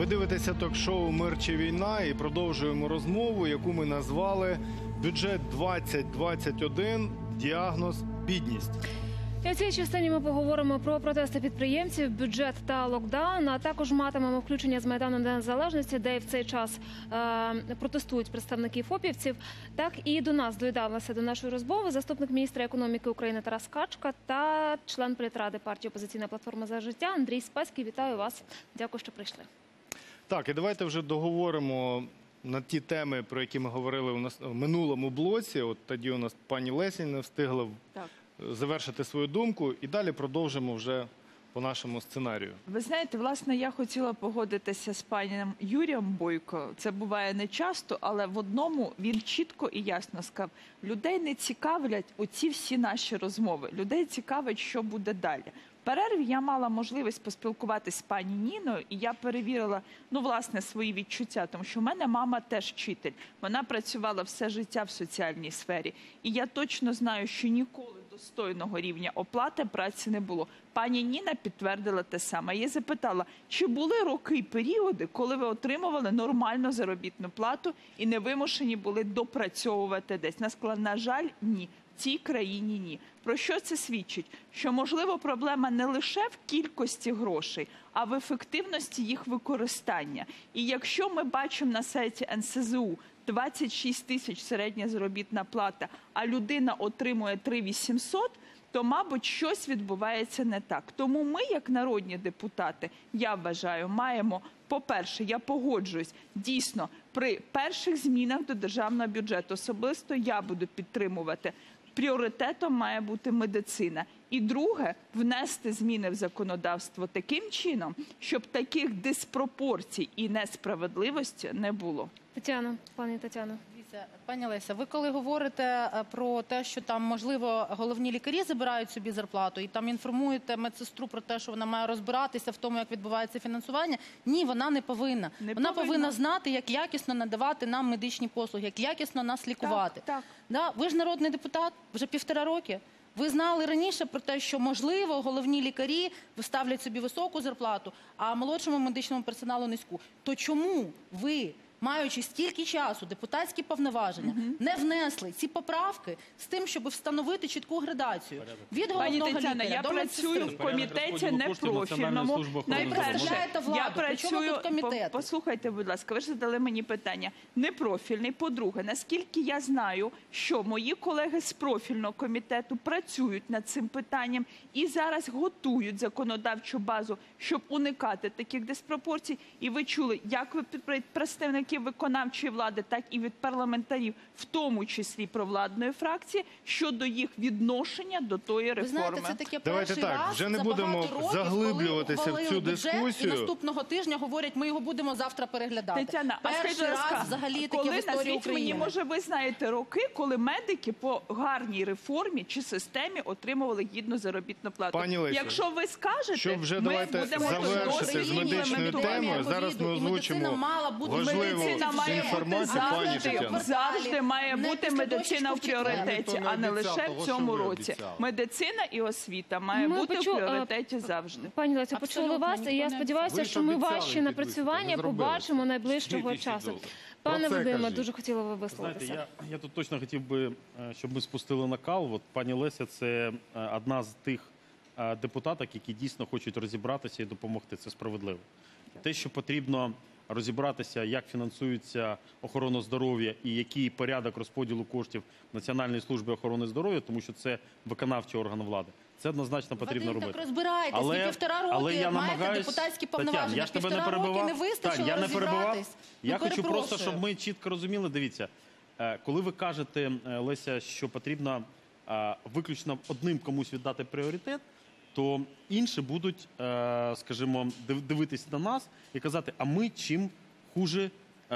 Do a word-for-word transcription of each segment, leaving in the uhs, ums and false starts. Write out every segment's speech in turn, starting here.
Ви дивитеся ток-шоу «Мир чи війна» і продовжуємо розмову, яку ми назвали «Бюджет двадцять двадцять один. Діагноз – бідність». І у цій частині ми поговоримо про протести підприємців, бюджет та локдаун, а також матимемо включення з Майдану Незалежності, де в цей час е, протестують представники ФОПівців. Так і до нас доєдналася до нашої розмови заступник міністра економіки України Тарас Качка та член політради партії «Опозиційна платформа за життя» Андрій Спаський. Вітаю вас. Дякую, що прийшли. Так, і давайте вже договоримо на ті теми, про які ми говорили у нас в минулому блоці. От тоді у нас пані Леся не встигла так. завершити свою думку. І далі продовжимо вже по нашому сценарію. Ви знаєте, власне, я хотіла погодитися з паном Юрієм Бойко. Це буває не часто, але в одному він чітко і ясно сказав, людей не цікавлять оці всі наші розмови. Людей цікавить, що буде далі. В перерві я мала можливість поспілкуватися з пані Ніною, і я перевірила, ну, власне, свої відчуття, тому що в мене мама теж вчитель. Вона працювала все життя в соціальній сфері. І я точно знаю, що ніколи достойного рівня оплати праці не було. Пані Ніна підтвердила те саме. Я запитала, чи були роки і періоди, коли ви отримували нормальну заробітну плату і не вимушені були допрацьовувати десь? Вона сказала, на жаль, ні. В цій країні ні. Про що це свідчить? Що, можливо, проблема не лише в кількості грошей, а в ефективності їх використання. І якщо ми бачимо на сайті ен ес зе у двадцять шість тисяч середня заробітна плата, а людина отримує три тисячі вісімсот, то, мабуть, щось відбувається не так. Тому ми, як народні депутати, я вважаю, маємо, по-перше, я погоджуюсь, дійсно, при перших змінах до державного бюджету особисто я буду підтримувати. Пріоритетом має бути медицина. І друге, внести зміни в законодавство таким чином, щоб таких диспропорцій і несправедливості не було. Тетяна, пані Тетяна. Пані Леся, ви коли говорите про те, що там, можливо, головні лікарі забирають собі зарплату і там інформуєте медсестру про те, що вона має розбиратися в тому, як відбувається фінансування, ні, вона не повинна. Не вона повинна. повинна знати, як якісно надавати нам медичні послуги, як якісно нас лікувати. Так, так. Да? Ви ж народний депутат вже півтора роки. Ви знали раніше про те, що, можливо, головні лікарі виставлять собі високу зарплату, а молодшому медичному персоналу низьку. То чому ви, маючи стільки часу, депутатські повноваження, угу. не внесли ці поправки з тим, щоб встановити чітку градацію від головного Тетяна, лікаря я до працюю медсестри? в комітеті непрофільному. Найперше, я працюю, послухайте, будь ласка, ви ж задали мені питання. Непрофільний, по-друге, наскільки я знаю, що мої колеги з профільного комітету працюють над цим питанням і зараз готують законодавчу базу, щоб уникати таких диспропорцій. І ви чули, як ви представники виконавчої влади, так і від парламентарів, в тому числі провладної фракції, щодо їх відношення до тої реформи. Ви знаєте, це таке Давайте перший так, раз вже не за будемо багато років, заглиблюватися коли в цю бюджет, дискусію. І наступного тижня говорять, ми його будемо завтра переглядати. Тетяна, а скажіть, перший раз взагалі таке в історії України. Мені, може, ви знаєте роки, коли медики по гарній реформі чи системі отримували гідну заробітну плату. Пані Лесю, якщо ви скажете, щоб вже ми давайте будемо завершити з медичною темою, зараз ми озвучимо важливу інформацію, пані Тетяна. Завжди має бути медицина в пріоритеті, а не лише в цьому році. Медицина і освіта має бути в пріоритеті завжди. Пані Лесю, почули вас, і я сподіваюся, що ми ваші напрацювання побачимо найближчого часу. Пане Вадиме, дуже хотіла ви висловитися. Знаєте, я, я тут точно хотів би, щоб ми спустили накал. От пані Леся – це одна з тих депутаток, які дійсно хочуть розібратися і допомогти. Це справедливо. Те, що потрібно розібратися, як фінансується охорона здоров'я і який порядок розподілу коштів Національної служби охорони здоров'я, тому що це виконавчий орган влади. Це однозначно потрібно Вадим, робити. Так розбирайтесь, але, ви півтора роки але я маєте намагаюсь... депутатські повноваження. Тетяна, я ж тебе не півтора перебивав. роки не вистачило я не перебивав. Я ну, хочу просто, щоб ми чітко розуміли. Дивіться, коли ви кажете, Леся, що потрібно виключно одним комусь віддати пріоритет, то інші будуть, скажімо, дивитися на нас і казати, а ми чим хуже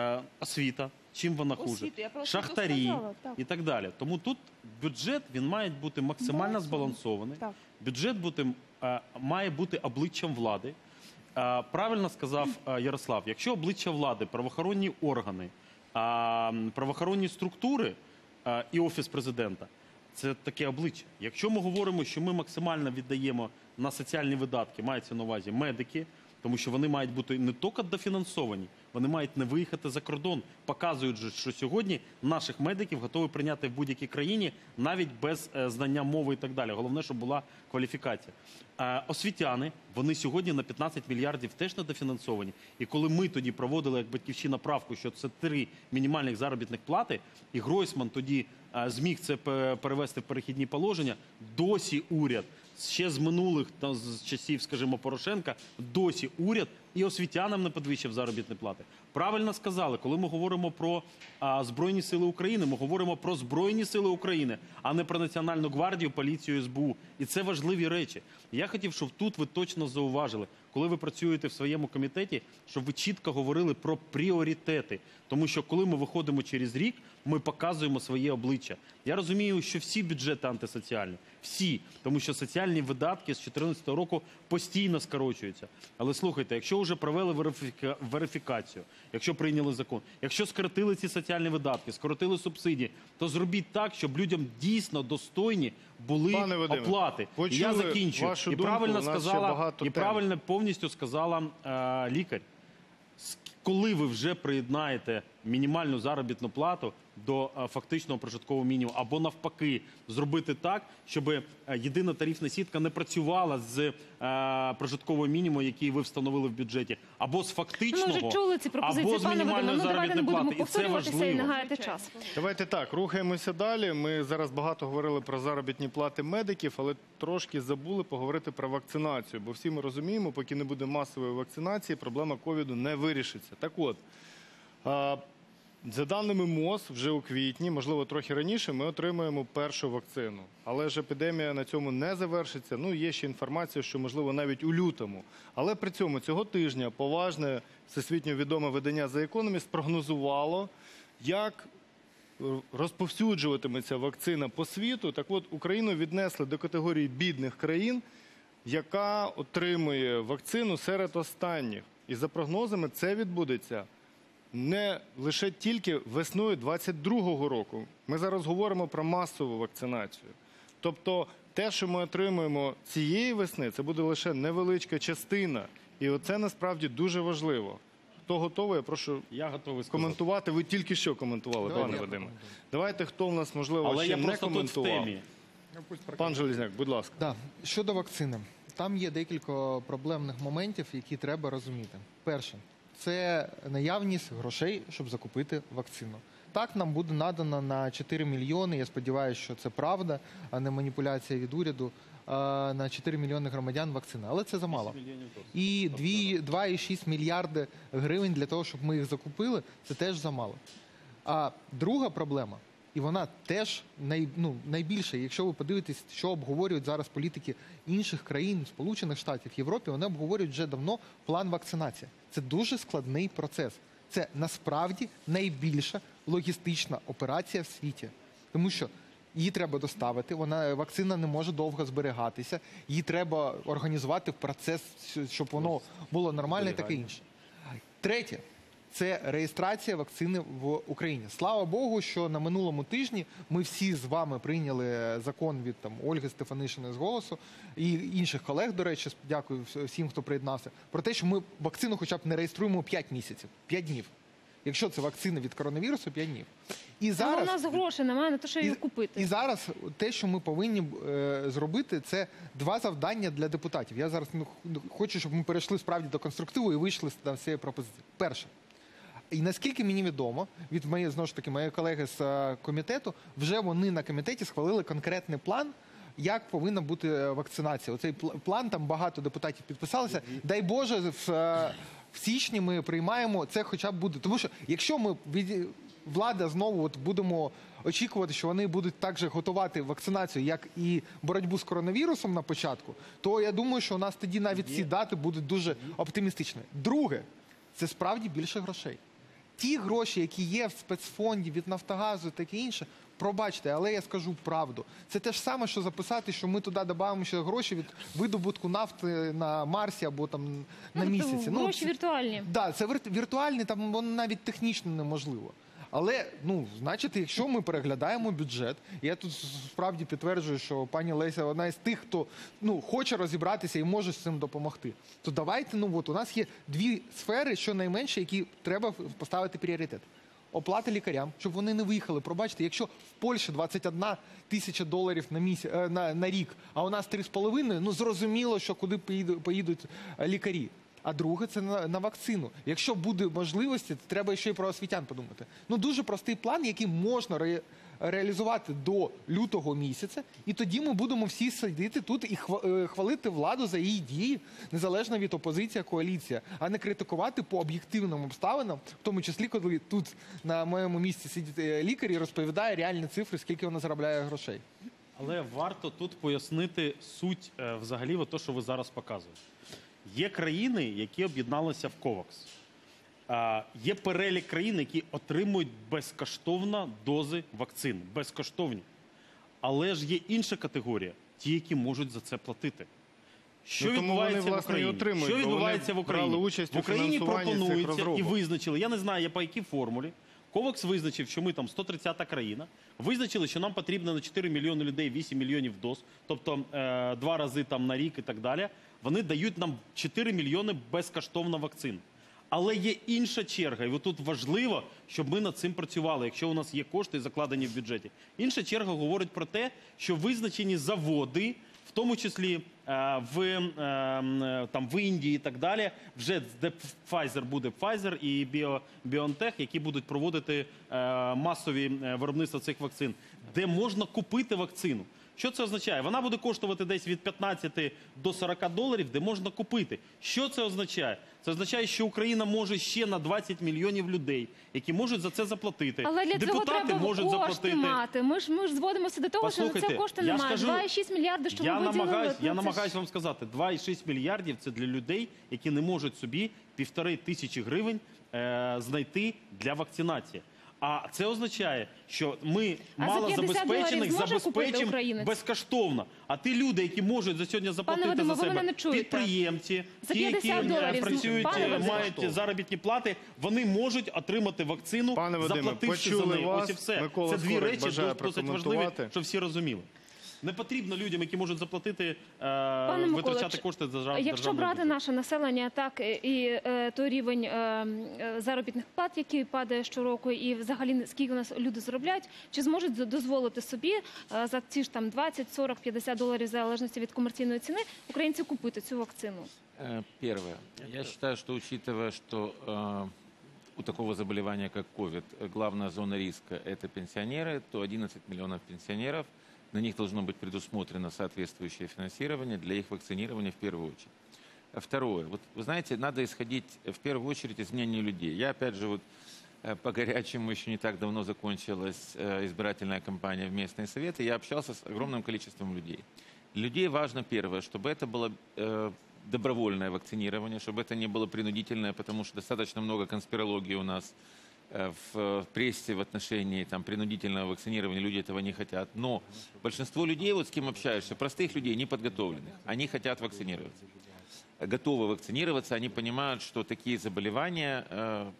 освіта, чим вона хуже, шахтарі і так далі. Тому тут бюджет, він має бути максимально збалансований, бюджет бути, має бути обличчям влади. Правильно сказав Ярослав, якщо обличчя влади, правоохоронні органи, правоохоронні структури і Офіс президента, це таке обличчя. Якщо ми говоримо, що ми максимально віддаємо на соціальні видатки, мається на увазі медики, Тому що вони мають бути не тільки дофінансовані, вони мають не виїхати за кордон. Показують же, що сьогодні наших медиків готові прийняти в будь-якій країні, навіть без е, знання мови і так далі. Головне, щоб була кваліфікація. Е, освітяни, вони сьогодні на п'ятнадцять мільярдів теж недофінансовані. І коли ми тоді проводили, як Батьківщина, правку, що це три мінімальних заробітних плати, і Гройсман тоді е, зміг це перевести в перехідні положення, досі уряд, ще з минулих, там, з часів, скажімо, Порошенка, досі уряд і освітянам не підвищив заробітні плати. Правильно сказали, коли ми говоримо про а, Збройні Сили України, ми говоримо про Збройні Сили України, а не про Національну гвардію, поліцію, ес бе у. І це важливі речі. Я хотів, щоб тут ви точно зауважили, коли ви працюєте в своєму комітеті, щоб ви чітко говорили про пріоритети. Тому що коли ми виходимо через рік, ми показуємо своє обличчя. Я розумію, що всі бюджети антисоціальні. Всі. Тому що соціальні видатки з дві тисячі чотирнадцятого року постійно скорочуються. Але слухайте, якщо вже провели верифіка... верифікацію, якщо прийняли закон, якщо скоротили ці соціальні видатки, скоротили субсидії, то зробіть так, щоб людям дійсно достойні були Пане Вадиме, оплати. І я почули закінчую. вашу І думку, правильно у нас ще сказала, багато і тем. правильно повністю сказала е, лікар. Коли ви вже приєднаєте мінімальну заробітну плату до а, фактичного прожиткового мінімуму, або навпаки зробити так, щоб а, єдина тарифна сітка не працювала з а, прожиткового мінімуму, який ви встановили в бюджеті, або з фактичного, Ми вже чули ці пропозиції, або з пане Вадиме. мінімальної Ну, давайте не заробітної будемо плати. І це повторюватися і важливо. не гаяти час. Давайте так, рухаємося далі. Ми зараз багато говорили про заробітні плати медиків, але трошки забули поговорити про вакцинацію. Бо всі ми розуміємо, поки не буде масової вакцинації, проблема ковіду не вирішиться. Так от, а, за даними МОЗ, вже у квітні, можливо, трохи раніше, ми отримаємо першу вакцину. Але ж епідемія на цьому не завершиться. Ну, є ще інформація, що, можливо, навіть у лютому. Але при цьому цього тижня поважне, всесвітньо відоме видання The Economist прогнозувало, як розповсюджуватиметься вакцина по світу. Так от, Україну віднесли до категорії бідних країн, яка отримує вакцину серед останніх. І за прогнозами це відбудеться не лише тільки весною двадцять другого року. Ми зараз говоримо про масову вакцинацію. Тобто те, що ми отримуємо цієї весни, це буде лише невеличка частина. І оце насправді дуже важливо. Хто готовий, я прошу Я готовий сказати. коментувати. Ви тільки що коментували, Давай, пане я Вадиме. прокоментую. Давайте, хто в нас, можливо, Але ще я не просто тут в коментував. темі. Пан Железняк, будь ласка. Да. Щодо вакцини, там є декілька проблемних моментів, які треба розуміти. Перше, це наявність грошей, щоб закупити вакцину. Так, нам буде надано на чотири мільйони, я сподіваюся, що це правда, а не маніпуляція від уряду, на чотири мільйони громадян вакцина. Але це замало. І два цілих шість мільярди гривень для того, щоб ми їх закупили, це теж замало. А друга проблема, і вона теж най, ну, найбільша. Якщо ви подивитесь, що обговорюють зараз політики інших країн, Сполучених Штатів, Європі, вони обговорюють вже давно план вакцинації. Це дуже складний процес. Це насправді найбільша логістична операція в світі. Тому що її треба доставити, вона, вакцина не може довго зберігатися, її треба організувати в процес, щоб воно було нормальне і таке інше. Третє. Це реєстрація вакцини в Україні. Слава Богу, що на минулому тижні ми всі з вами прийняли закон від там, Ольги Стефанишиної з «Голосу» і інших колег, до речі, дякую всім, хто приєднався, про те, що ми вакцину хоча б не реєструємо п'ять місяців, п'ять днів. Якщо це вакцина від коронавірусу, п'ять днів. І зараз... А у нас грошей немає на те, що її купити. І зараз те, що ми повинні е, зробити, це два завдання для депутатів. Я зараз ну, хочу, щоб ми перейшли справді до конструктиву і вийшли з цієї пропозиції. Перше. І наскільки мені відомо, від моєї, знову ж таки, моєї колеги з uh, комітету, вже вони на комітеті схвалили конкретний план, як повинна бути вакцинація. Оцей план, там багато депутатів підписалися. Mm-hmm. Дай Боже, в, uh, в січні ми приймаємо, це хоча б буде. Тому що, якщо ми, від... влада знову от будемо очікувати, що вони будуть так же готувати вакцинацію, як і боротьбу з коронавірусом на початку, то я думаю, що у нас тоді навіть ці дати будуть дуже оптимістичні. Друге, це справді більше грошей. Ті гроші, які є в спецфонді від Нафтогазу і таке інше, пробачте, але я скажу правду. Це те ж саме, що записати, що ми туди додаємо ще гроші від видобутку нафти на Марсі або там на Ну, місяці. гроші ну, віртуальні. Так, да, це вір- віртуальні, там воно навіть технічно неможливо. Але, ну, значить, якщо ми переглядаємо бюджет, я тут справді підтверджую, що пані Леся одна із тих, хто, ну, хоче розібратися і може з цим допомогти, то давайте, ну, от у нас є дві сфери, щонайменше, які треба поставити пріоритет. Оплата лікарям, щоб вони не виїхали. Пробачте, якщо в Польщі двадцять одна тисяча доларів на, місяць, на, на рік, а у нас три з половиною, ну зрозуміло, що куди поїдуть, поїдуть лікарі. А друге – це на, на вакцину. Якщо буде можливості, то треба ще й про освітян подумати. Ну дуже простий план, який можна ре, реалізувати до лютого місяця, і тоді ми будемо всі сидіти тут і хвалити владу за її дії, незалежно від опозиції, коаліція, а не критикувати по об'єктивним обставинам, в тому числі, коли тут на моєму місці сидить лікар і розповідає реальні цифри, скільки вона заробляє грошей. Але варто тут пояснити суть е, взагалі от то, що ви зараз показуєте. Є країни, які об'єдналися в ковакс. Е, є перелік країн, які отримують безкоштовно дози вакцин. Безкоштовні. Але ж є інша категорія – ті, які можуть за це платити. Що Ну, тому відбувається вони, в власне, і Україні? отримують, Що бо вони відбувається в Україні? брали участь В у Україні фінансуванні цих пропонується і розробок. визначили, я не знаю, я по якій формулі, ковакс визначив, що ми там сто тридцята країна, визначили, що нам потрібно на чотири мільйони людей вісім мільйонів доз, тобто е, два рази там на рік і так далі. Вони дають нам чотири мільйони безкоштовно вакцин. Але є інша черга, і тут важливо, щоб ми над цим працювали, якщо у нас є кошти, закладені в бюджеті. Інша черга говорить про те, що визначені заводи, в тому числі е, в, е, там, в Індії і так далі, вже де Pfizer буде Pfizer і Bio, BioNTech, які будуть проводити е, масові виробництва цих вакцин, де можна купити вакцину. Що це означає? Вона буде коштувати десь від п'ятнадцяти до сорока доларів, де можна купити. Що це означає? Це означає, що Україна може ще на двадцять мільйонів людей, які можуть за це заплатити. Але для Депутати цього треба можуть кошти заплатити. мати. Ми ж, ми ж зводимося до того, що на це Послухайте, кошти я немає. скажу- два і шість мільярди, що я ми виділили. намагаюсь, ну, я це намагаюсь ж- вам сказати, два і шість мільярдів – це для людей, які не можуть собі півтори тисячі гривень е, знайти для вакцинації. А це означає, що ми А за мало п'ятдесят забезпечених доларів зможе купити забезпечимо українець? безкоштовно. А ті люди, які можуть за сьогодні заплатити Вадиме, за ви мене себе, не чуєте. підприємці, За ті, які п'ятдесят доларів е, працюють, Пане е, Вадиме. мають заробітні плати, вони можуть отримати вакцину, Пане Вадиме, заплативши за почули неї. вас. Ось і все. Микола Це дві Скорик речі бажає дос- досить важливі, прокоментувати. щоб всі розуміли. Не потрібно людям, які можуть заплатити, е, Пане Миколо, витрачати чи- кошти з держав- Якщо державного брати бюджету. наше населення, так і, і е, той рівень е, е, заробітних плат, який падає щороку, і взагалі скільки у нас люди заробляють, чи зможуть з- дозволити собі е, за ці ж там двадцять, сорок, п'ятдесят доларів в залежності від комерційної ціни українці купити цю вакцину? Э, Первое. Я считаю, что учитывая, что э, у такого заболевания, как ковид, главная зона риска – это пенсионеры, то одиннадцать миллионов пенсионеров, на них должно быть предусмотрено соответствующее финансирование для их вакцинирования в первую очередь. А Второе. Вот, вы знаете, надо исходить в первую очередь из мнения людей. Я, опять же, вот э, по горячему еще не так давно закончилась э, избирательная кампания в местные советы. Я общался с огромным количеством людей. Для людей важно первое, чтобы это было э, добровольное вакцинирование, чтобы это не было принудительное, потому что достаточно много конспирологии у нас э, в прессе в отношении там, принудительного вакцинирования. Люди этого не хотят. Но большинство людей, вот с кем общаешься, простых людей, неподготовленных, они хотят вакцинироваться. Готовы вакцинироваться, они понимают, что такие заболевания э,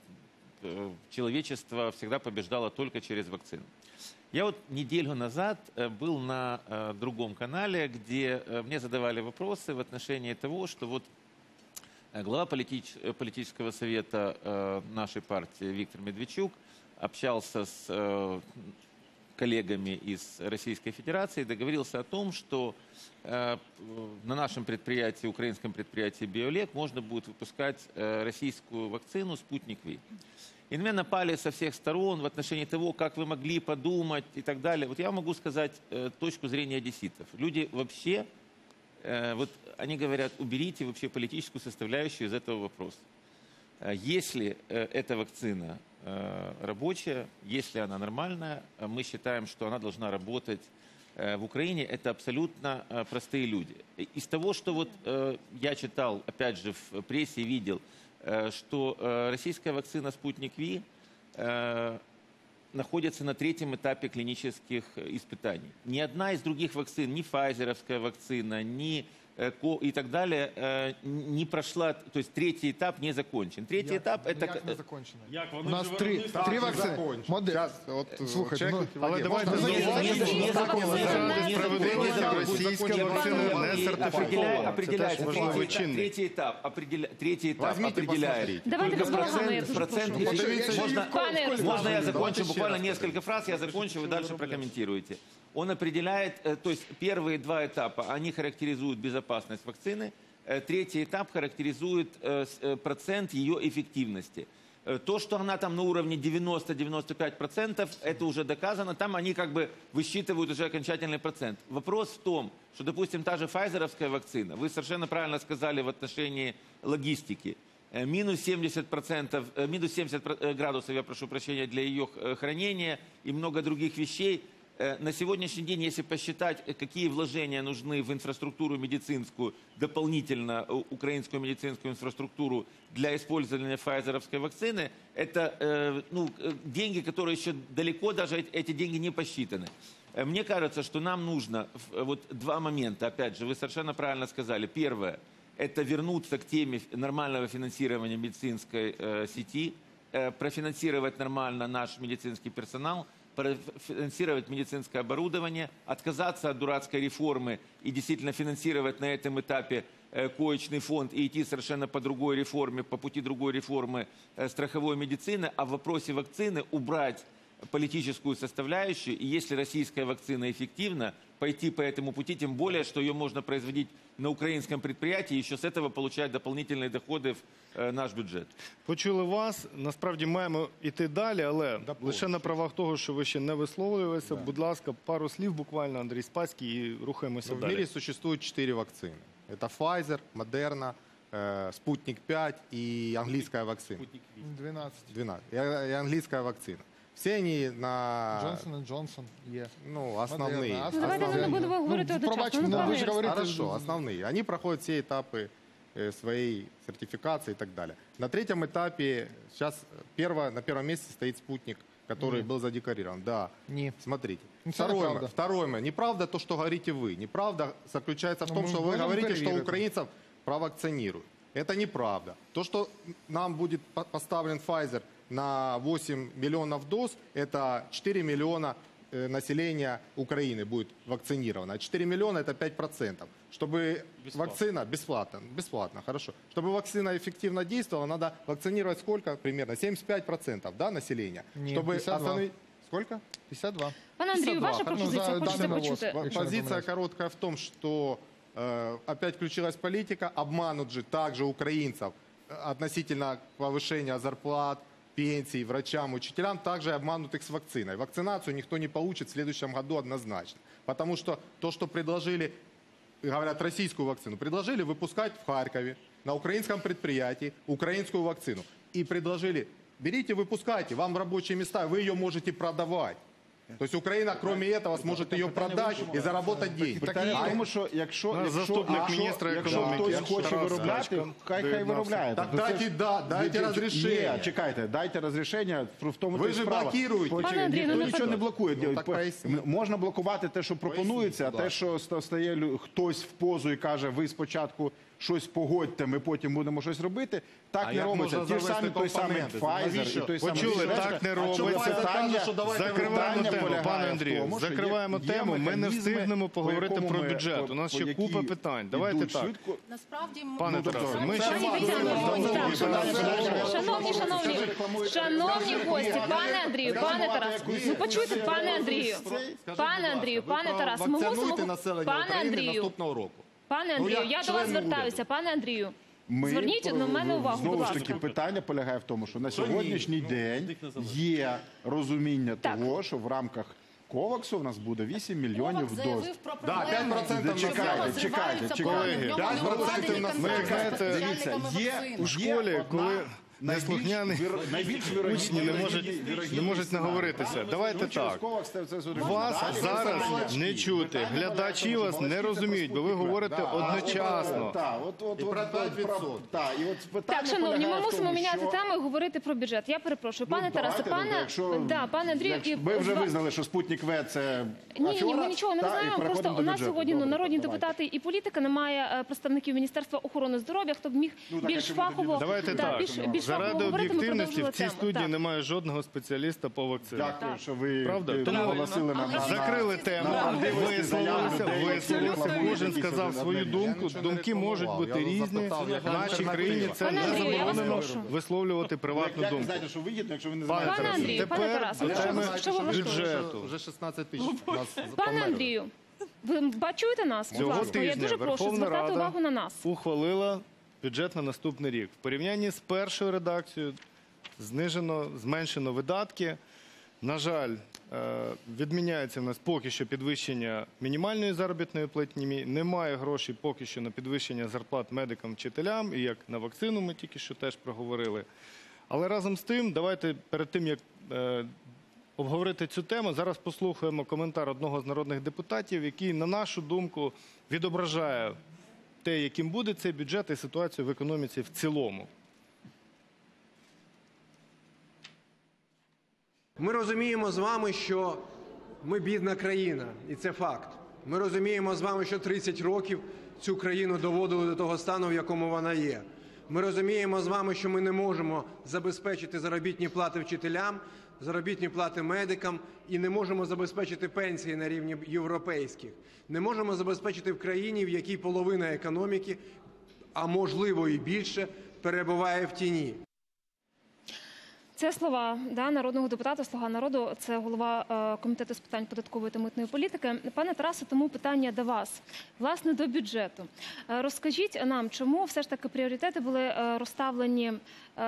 э, человечество всегда побеждало только через вакцину. Я вот неделю назад э, был на э, другом канале, где э, мне задавали вопросы в отношении того, что вот э, глава политич- э, политического совета э, нашей партии Виктор Медведчук общался с э, коллегами из Российской Федерации и договорился о том, что э, на нашем предприятии, украинском предприятии «Биолек» можно будет выпускать э, российскую вакцину «Спутник Ви». И на меня напали со всех сторон в отношении того, как вы могли подумать и так далее. Вот я могу сказать э, точку зрения одесситов. Люди вообще, э, вот они говорят, уберите вообще политическую составляющую из этого вопроса. Э, если э, эта вакцина э, рабочая, если она нормальная, э, мы считаем, что она должна работать э, в Украине. Это абсолютно э, простые люди. Из того, что вот э, я читал, опять же, в прессе видел, что э, российская вакцина «Спутник Ви» э, находится на третьем этапе клинических испытаний. Ни одна из других вакцин, ни файзеровская вакцина, ни э, ко- и так далее, э, не прошла, то есть третий этап не закончен. Третий Як- этап это... як не э, закончено? Як У вони нас вже три, виробництво- три вакцини. Модель. Сейчас, вот Слушайте, человек ну, в Але воде. давайте Можно не- знову не- не- не- заради справедливості не- російська не- вакцина не- не определяет- сертифікована. Це определяется теж важливий третий, чинник. третий этап, определя- третий этап Возьмите, определяет. посмотрите. Давайте только без балагана, я процент, дуже процент прошу. эффективности. Можно, Пане Ярославе. можно я закончу Давайте буквально ще раз. несколько фраз, я закончу, вы дальше прокомментируете. Он определяет, э, то есть первые два этапа, они характеризуют безопасность вакцины, Э, третий этап характеризует э, с- э, процент ее эффективности. Э, То, что она там на уровне девяносто — девяносто пять процентов, это уже доказано. Там они как бы высчитывают уже окончательный процент. Вопрос в том, что, допустим, та же файзеровская вакцина, вы совершенно правильно сказали в отношении логистики, э, минус семьдесят процентов, э, минус семьдесят про- э, градусов, я прошу прощения, для ее э, хранения и много других вещей. Э, На сегодняшний день, если посчитать, э, какие вложения нужны в инфраструктуру медицинскую, дополнительно э, украинскую медицинскую инфраструктуру для использования файзеровской вакцины, это э, ну, э, деньги, которые еще далеко даже эти- эти деньги не посчитаны. Э, Мне кажется, что нам нужно в- вот два момента. Опять же, вы совершенно правильно сказали. Первое – это вернуться к теме нормального финансирования медицинской э, сети, э, профинансировать нормально наш медицинский персонал, финансировать медицинское оборудование, отказаться от дурацкой реформы и действительно финансировать на этом этапе э, коечный фонд и идти совершенно по другой реформе, по пути другой реформы э, страховой медицины, а в вопросе вакцины убрать политическую составляющую, и если российская вакцина эффективна, пойти по этому пути, тем более, что ее можно производить на украинском предприятии, и еще с этого получать дополнительные доходы в э, наш бюджет. Почули вас. Насправді маємо йти далі, але лише на правах того, що ви ще не висловлювалися, будь ласка, пару слів буквально, Андрій Спаський, і рухаємося В далі. мире существует четыре вакцины. Это Pfizer, Moderna, э, Спутник пять и английская вакцина. дванадцять. двенадцать. И, и английская вакцина. Все они на... Джонсон і Джонсон є. Ну, основные. Модерна, Ну, давайте Основные. не будемо говорити Ну, одночасно. пробачте, Ну, ну, пане ви ж Ярославе. говорите, Хорошо, основные. Они проходят все этапы э, своей сертификации и так далее. На третьем этапе сейчас первое, на первом месте стоит спутник, который был задекларирован. Да. Ні. Смотрите. Ну, это Второе, неправда. второе, мо- неправда то, что говорите вы. Неправда заключается в Ну, том, мы что вы можем говорите, что коррелировать. украинцев провакцинируют. Это неправда. То, что нам будет по- поставлен Pfizer на восемь миллионов доз, это четыре миллиона э, населения Украины будет вакцинировано. А четыре миллиона это пять процентов. Чтобы вакцина бесплатно, бесплатно, хорошо. Чтобы вакцина эффективно действовала, надо вакцинировать сколько примерно? семьдесят пять процентов, да, населения? Не, Чтобы пятьдесят два. остановить... Сколько? п'ятдесят два. Пане Андрію, ваша Ну, пропозиція, за хочеться даними почути. ВОЗ. Якщо не Позиция помиляюсь. короткая в том, что э, опять включилась политика, обманут же также украинцев э, относительно повышения зарплат, пенсий, врачам, учителям, также обманут их с вакциной. Вакцинацию никто не получит в следующем году однозначно. Потому что то, что предложили, говорят, российскую вакцину, предложили выпускать в Харькове на украинском предприятии украинскую вакцину. И предложили, берите, выпускайте, вам в рабочие места, вы ее можете продавать. То есть Украина, кроме этого, сможет ее продать и заработать деньги. Питання А в тому, що якщо, Наш якщо, заступник якщо, міністра якщо економіки хтось хоче Тарас виробляти, Гачко хай хай доєднався. виробляє. Так Ну, це дайте, ж- да, дайте Ні, разрешение. Ні, чекайте, дайте розрішення. В тому Ви то й ж справа. блокуєте. Почекайте, Пане Андрію, ніхто ну, не нічого так. не блокує. Ну, так По- поясніть. Можна блокувати те, що пропонується, а будь те, що ста- стає лю- хтось в позу і каже, ви спочатку щось погодьте, ми потім будемо щось робити. Так А не як робиться. можна Ті ж самі, завести той самий компоненти? Pfizer Навіщо? і той самий Почули, решта. так не А робиться. чому Pfizer Питання- каже, що давайте Закриваємо питання тему, полягає пане в Андрію. тому, що є- Закриваємо є тему. Ми не механізми, встигнемо по поговорити якому про ми, бюджет. по- У нас по ще якій купа питань. йдуть Давайте так. швидко. Насправді Пане Ну, Тарасе, добре. ми ще Пані Тетяно, так, шановні, шановні, шановні, шановні гості, пане Андрію, пане Тарас, ну почуйте, пане Андрію, пане Андрію, пане Тарас, ми вакцинуйте мусимо, населення пане України Андрію, наступного року. пане Ну, Андрію, як я до член вас звертаюся, уряду. пане Андрію. Ми, Зверніть на мене увагу, будь знову ж ласка. таки, питання полягає в тому, що на Що ні? сьогоднішній Ну, день тих не залежить. є розуміння Так. того, що в рамках коваксу в нас буде вісім мільйонів Ковак доз. заявив про Да, проблеми. п'ять процентів що в нього чекайте, чекайте, зриваються чекайте. плани, в нього п'ять не процентів укладені на контракти з смерть. Дивіться, постачальниками є вакцин. У школі, коли неслухняні вир- найбільш учні не можуть, не можуть наговоритися. Давайте так. Вас зараз не чути, глядачі вас не розуміють, бо ви говорите одночасно. І про п'ять відсотків. Так, шановні, ми мусимо міняти тему і говорити про бюджет. Я перепрошую. Пане Тарасе, пане... Да, пане Андрію, і- Ми вже визнали, що Спутник В це Ні, ні, вчора, ми нічого не та, і визнаємо. Просто переходимо у до нас бюджету. сьогодні ну, Добре, народні давайте. депутати і політика, немає е, представників Міністерства охорони здоров'я, хто б міг Ну, так, а більш чому тоді фахово... Давайте Да, так. більш, більш фахово Заради говорити, ми об'єктивності в продовжили цій тему. студії Так. немає жодного спеціаліста по вакцинах. Дякую, що ви Правда? е, Тому наголосили на на- закрили тему, можливості заяви висловилися, людей, які висловилися, рекламують кожен якісь сказав одне свою рішення. думку. нічого не Думки можуть рекламував. бути Я вас різні. запитав, яка В нашій альтернатива. країні це Пане не Андрію, я вас заборонено прошу. висловлювати приватну Як ви думку. знаєте, що вигідно, якщо ви не Пане знаєте. Пане Тарасе, Андрію, пане тепер Тарасе, до що теми ви- що ви влаштовуєте? бюджету. Вже шістнадцять тисяч. нас Пане померли. Андрію, ви бачуєте нас? Будь Цього ласка, я тижня дуже прошу Верховна звертати Рада увагу на нас. ухвалила бюджет на наступний рік. В порівнянні з першою редакцією знижено, зменшено видатки. На жаль, е, відміняється в нас поки що підвищення мінімальної заробітної платні. Немає грошей поки що на підвищення зарплат медикам, вчителям. І як на вакцину ми тільки що теж проговорили. Але разом з тим, давайте перед тим, як е, обговорити цю тему, зараз послухаємо коментар одного з народних депутатів, який, на нашу думку, відображає те, яким буде цей бюджет і ситуацію в економіці в цілому. Ми розуміємо з вами, що ми бідна країна, і це факт. Ми розуміємо з вами, що тридцять років цю країну доводили до того стану, в якому вона є. Ми розуміємо з вами, що ми не можемо забезпечити заробітні плати вчителям, заробітні плати медикам і не можемо забезпечити пенсії на рівні європейських. Не можемо забезпечити в країні, в якій половина економіки, а можливо і більше, перебуває в тіні. Це слова да, народного депутата, слуга народу, це голова е, комітету з питань податкової та митної політики. Пане Тарасе, тому питання до вас, власне, до бюджету. Е, розкажіть нам, чому все ж таки пріоритети були е, розставлені е,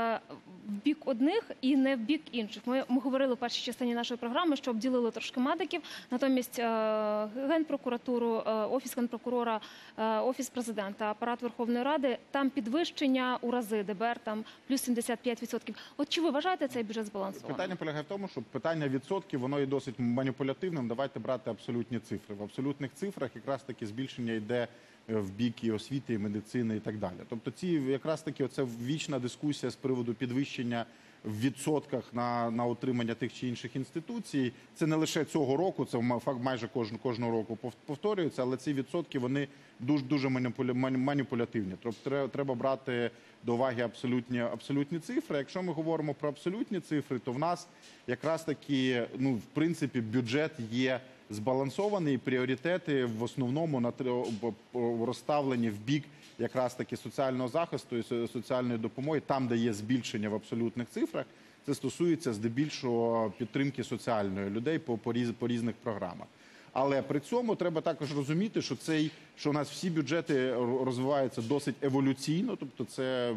в бік одних і не в бік інших. Ми, ми говорили в першій частині нашої програми, що обділили трошки медиків, натомість е, Генпрокуратуру, е, Офіс Генпрокурора, е, Офіс Президента, Апарат Верховної Ради, там підвищення у рази, ДБР там плюс сімдесят п'ять відсотків. От чи ви вважаєте цей бюджет збалансованим? Питання полягає в тому, що питання відсотків, воно є досить маніпулятивним. Давайте брати абсолютні цифри. В абсолютних цифрах якраз таки збільшення йде в бік і освіти, і медицини і так далі. Тобто ці якраз таки оце вічна дискусія з приводу підвищення в відсотках на, на отримання тих чи інших інституцій. Це не лише цього року, це майже кожного, кожного року повторюється, але ці відсотки, вони дуже, дуже маніпулятивні. Тобто треба брати до уваги абсолютні, абсолютні цифри. Якщо ми говоримо про абсолютні цифри, то в нас якраз таки, ну, в принципі, бюджет є збалансований, і пріоритети в основному на розставлені в бік якраз таки соціального захисту і соціальної допомоги, там, де є збільшення в абсолютних цифрах. Це стосується здебільшого підтримки соціальної людей по, по, різ, по різних програмах. Але при цьому треба також розуміти, що цей, що у нас всі бюджети розвиваються досить еволюційно, тобто це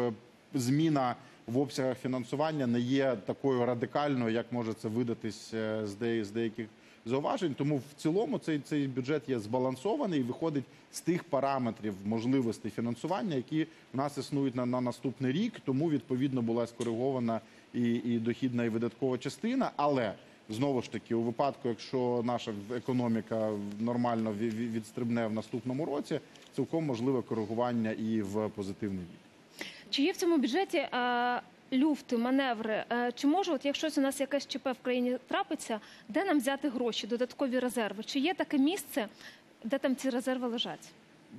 зміна в обсягах фінансування не є такою радикальною, як може це видатись з деяких зауважень. Тому в цілому цей, цей бюджет є збалансований і виходить з тих параметрів можливостей фінансування, які в нас існують на, на наступний рік. Тому, відповідно, була скоригована і, і дохідна, і видаткова частина. Але, знову ж таки, у випадку, якщо наша економіка нормально відстрибне в наступному році, цілком можливе коригування і в позитивний бік. Чи є в цьому бюджеті е, люфти, маневри? Е, чи може, от якщо у нас якесь ЧП в країні трапиться, де нам взяти гроші, додаткові резерви? Чи є таке місце, де там ці резерви лежать?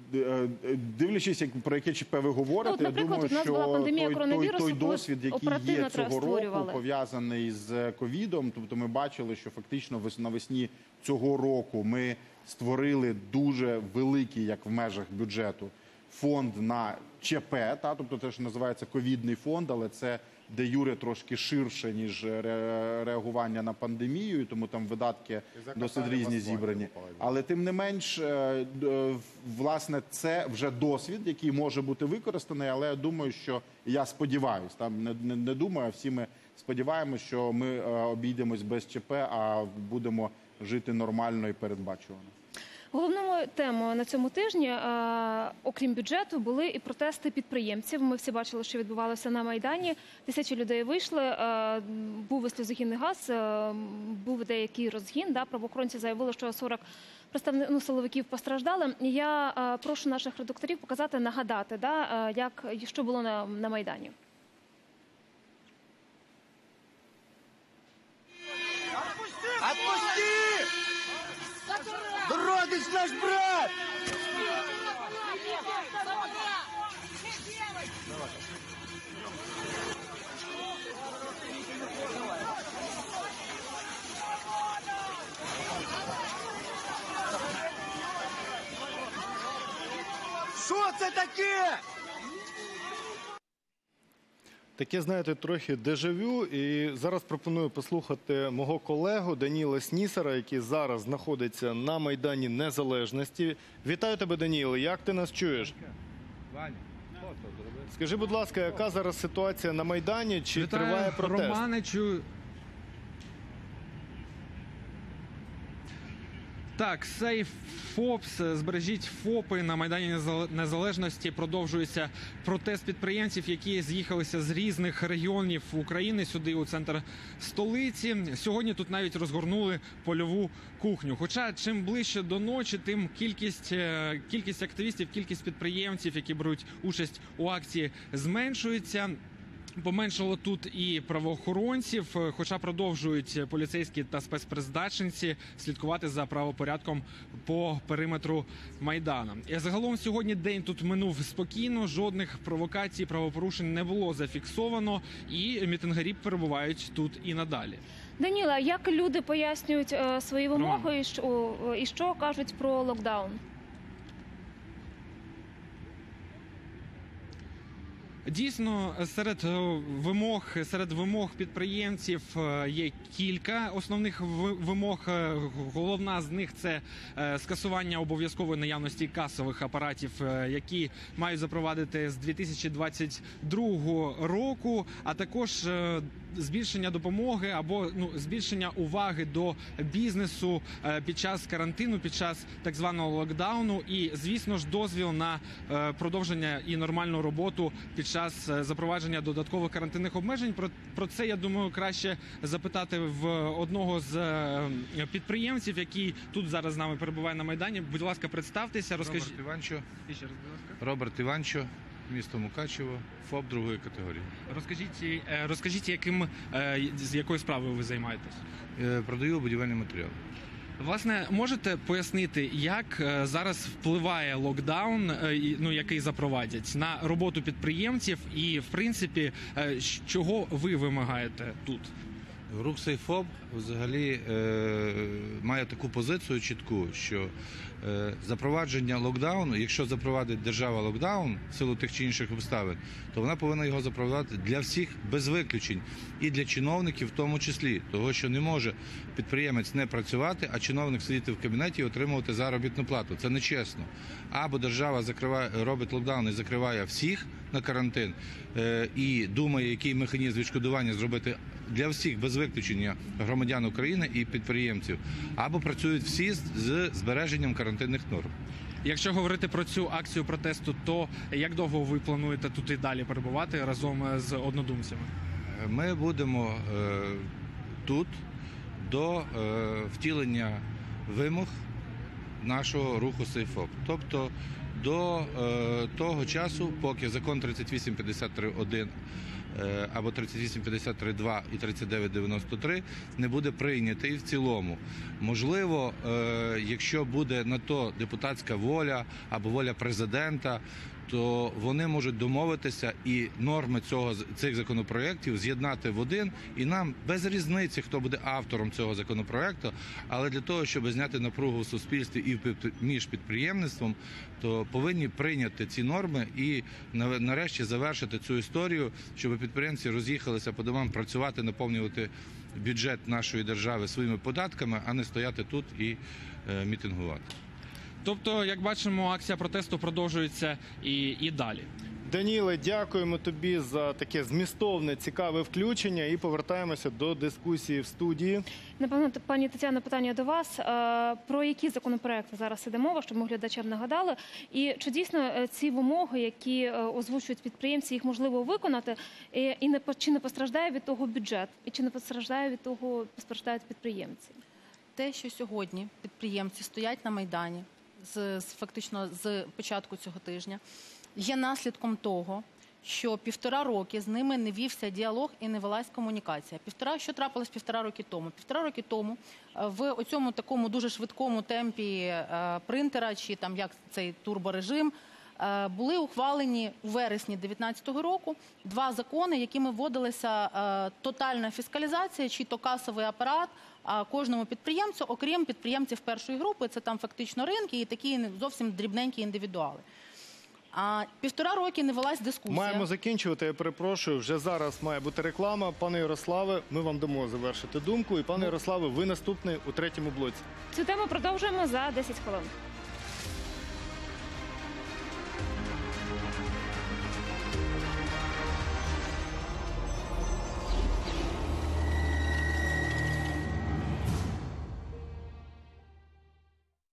Дивлячись, як, про яке ЧП ви говорите, ну, от, я думаю, у нас що була пандемія той, коронавірусу, той, той досвід, який є цього року, пов'язаний з ковідом, тобто ми бачили, що фактично навесні цього року ми створили дуже великий, як в межах бюджету, фонд на ЧП, та, тобто те, що називається ковідний фонд, але це де юре трошки ширше, ніж реагування на пандемію, тому там видатки досить різні зібрані. Але тим не менш, власне, це вже досвід, який може бути використаний, але я думаю, що, я сподіваюся, там не, не, не думаю, а всі ми сподіваємося, що ми обійдемось без ЧП, а будемо жити нормально і передбачувано. Головною темою на цьому тижні, е, окрім бюджету, були і протести підприємців. Ми всі бачили, що відбувалося на Майдані. Тисячі людей вийшли, е, був і сльозогінний газ, е, був деякий розгін. Да? Правоохоронці заявили, що сорок представників, ну, силовиків постраждали. Я е, прошу наших редакторів показати, нагадати, да, е, як, що було на, на Майдані. Отпусти! Родич наш брат! Що це таке? Таке, знаєте, трохи дежавю. І зараз пропоную послухати мого колегу Даніла Снісера, який зараз знаходиться на Майдані Незалежності. Вітаю тебе, Даніле. Як ти нас чуєш? Скажи, будь ласка, яка зараз ситуація на Майдані? Чи Вітаю, триває протест? Романичу. Так, сейф ФОПС, збережіть ФОПи. На Майдані Незалежності продовжується протест підприємців, які з'їхалися з різних регіонів України сюди, у центр столиці. Сьогодні тут навіть розгорнули польову кухню. Хоча чим ближче до ночі, тим кількість, кількість активістів, кількість підприємців, які беруть участь у акції, зменшується. Поменшало тут і правоохоронців, хоча продовжують поліцейські та спецпризначенці слідкувати за правопорядком по периметру Майдану. І загалом сьогодні день тут минув спокійно, жодних провокацій, правопорушень не було зафіксовано, і мітингарі перебувають тут і надалі. Даніла, як люди пояснюють е, свої вимоги і що, і що кажуть про локдаун? Дійсно, серед вимог, серед вимог підприємців є кілька основних вимог. Головна з них – це скасування обов'язкової наявності касових апаратів, які мають запровадити з дві тисячі двадцять другого року, а також збільшення допомоги або ну, збільшення уваги до бізнесу під час карантину, під час так званого локдауну і, звісно ж, дозвіл на продовження і нормальну роботу під час запровадження додаткових карантинних обмежень. Про, про це, я думаю, краще запитати в одного з підприємців, який тут зараз з нами перебуває на Майдані. Будь ласка, представтеся, розкажіть. Роберт Іванчо. І ще раз, будь ласка. Роберт Іванчо, місто Мукачево, ФОП другої категорії. Розкажіть, розкажіть, яким, з якою справою ви займаєтесь? Продаю будівельний матеріал. Власне, можете пояснити, як зараз впливає локдаун, ну, який запровадять, на роботу підприємців і, в принципі, чого ви вимагаєте тут? Рух «Сейфоп» взагалі е, має таку позицію чітку, що е, запровадження локдауну, якщо запровадить держава локдаун в силу тих чи інших обставин, то вона повинна його запровадити для всіх без виключень. І для чиновників в тому числі. Того, що не може підприємець не працювати, а чиновник сидіти в кабінеті і отримувати заробітну плату. Це нечесно. Або держава закриває, робить локдаун і закриває всіх на карантин е, і думає, який механізм відшкодування зробити для всіх без виключення громадян України і підприємців, або працюють всі з збереженням карантинних норм. Якщо говорити про цю акцію протесту, то як довго ви плануєте тут і далі перебувати разом з однодумцями? Ми будемо е, тут до е, втілення вимог нашого руху «Сейфоп». Тобто до е, того часу, поки закон тридцять вісім п'ятдесят три один або тридцять вісім п'ятдесят три два і тридцять дев'ять дев'яносто три не буде прийнятий в цілому. Можливо, якщо буде на то депутатська воля або воля президента, то вони можуть домовитися і норми цього, цих законопроєктів з'єднати в один, і нам без різниці, хто буде автором цього законопроєкту, але для того, щоб зняти напругу в суспільстві і між підприємництвом, то повинні прийняти ці норми і нарешті завершити цю історію, щоб підприємці роз'їхалися по домам працювати, наповнювати бюджет нашої держави своїми податками, а не стояти тут і е, мітингувати. Тобто, як бачимо, акція протесту продовжується і, і далі. Даніле, дякуємо тобі за таке змістовне, цікаве включення і повертаємося до дискусії в студії. Напевно, пані Тетяно, питання до вас. Е, Про які законопроекти зараз іде мова, щоб ми глядачам нагадали? І чи дійсно е, ці вимоги, які е, озвучують підприємці, їх можливо виконати? І, і не, по- чи не постраждає від того бюджет? І чи не постраждає від того, постраждають підприємці? Те, що сьогодні підприємці стоять на Майдані, з, з фактично з початку цього тижня, є наслідком того, що півтора роки з ними не вівся діалог і не велась комунікація. Півтора, що трапилось півтора роки тому? Півтора роки тому е, в оцьому такому дуже швидкому темпі е, принтера, чи там як цей турборежим, е, були ухвалені у вересні дві тисячі дев'ятнадцятого року два закони, якими вводилася е, тотальна фіскалізація, чи то касовий апарат, а кожному підприємцю, окрім підприємців першої групи, це там фактично ринки і такі зовсім дрібненькі індивідуали. А півтора роки не велась дискусія. Маємо закінчувати, я перепрошую. Вже зараз має бути реклама. Пане Ярославе, ми вам дамо завершити думку. І пане Ярославе, ви наступний у третьому блоці. Цю тему продовжуємо за десять хвилин.